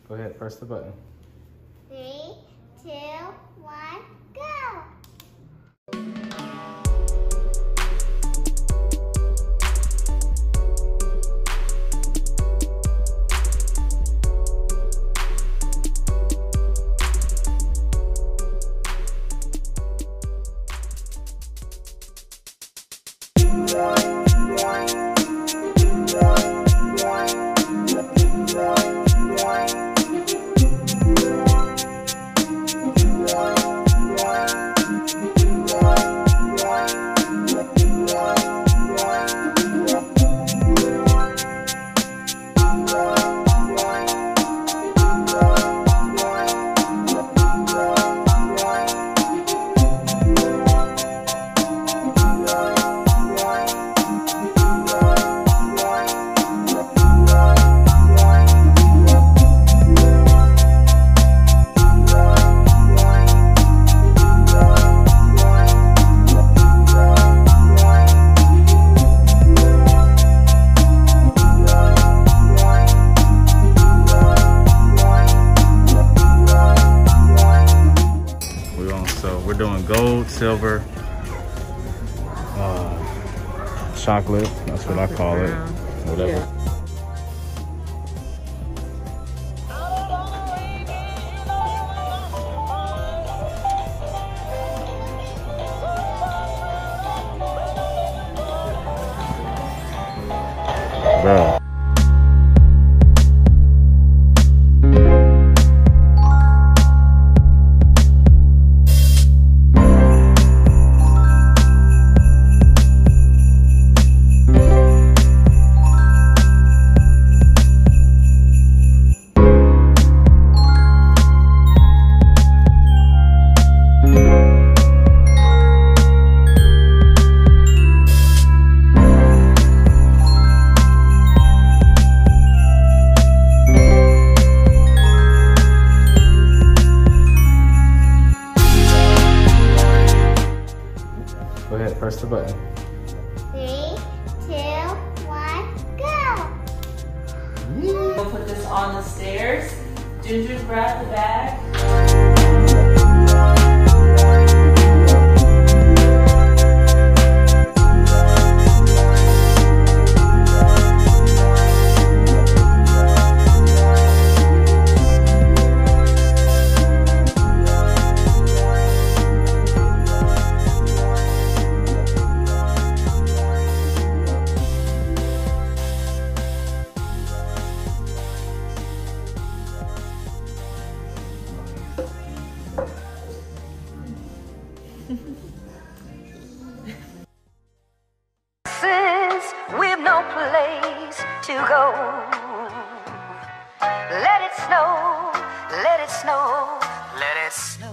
Go ahead, press the button. 3, 2, 1, go! We're doing gold, silver, chocolate. That's what I call it. Whatever. Yeah. Bro. Go ahead, press the button. 3, 2, 1, go! We'll put this on the stairs. Ginger, grab the bag. We've no place to go. Let it snow, let it snow, let it snow.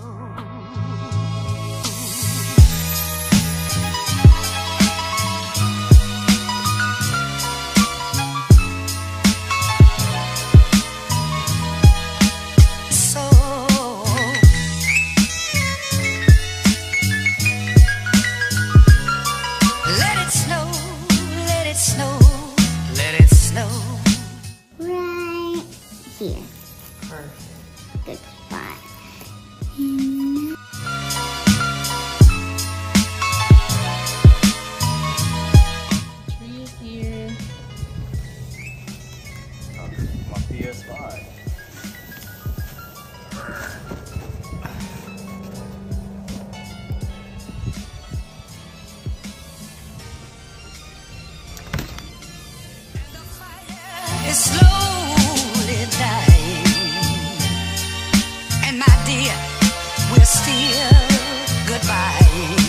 Here. Perfect. Good spot. Tree is here. My PS5. It's slowly dying, and my dear, we're still goodbye.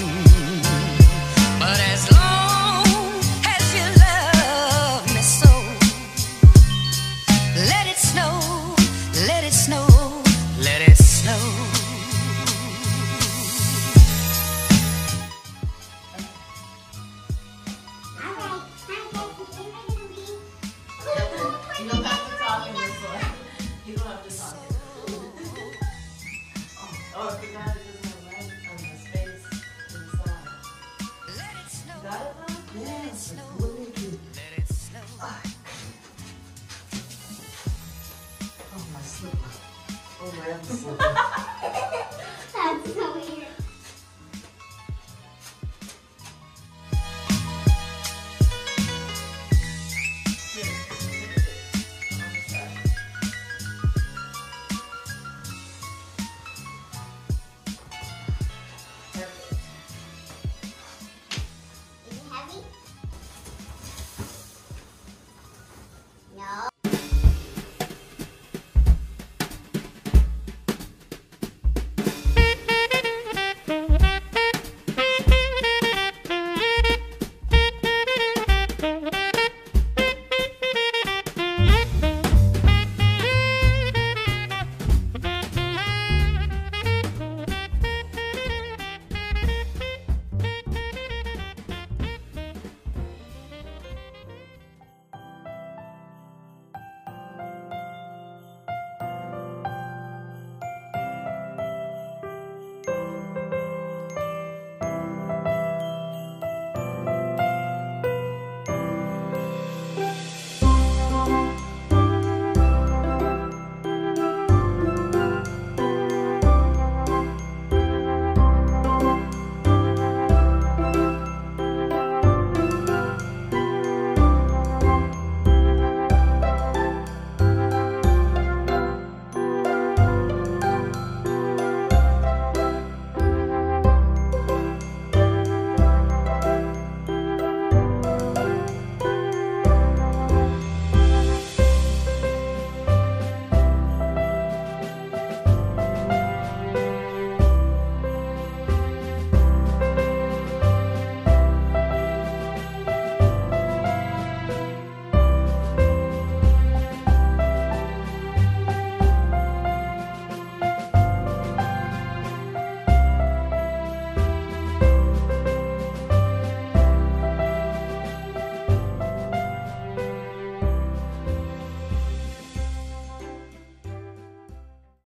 But as long as you love me so, let it snow, let it snow, let it snow. Alright, That's so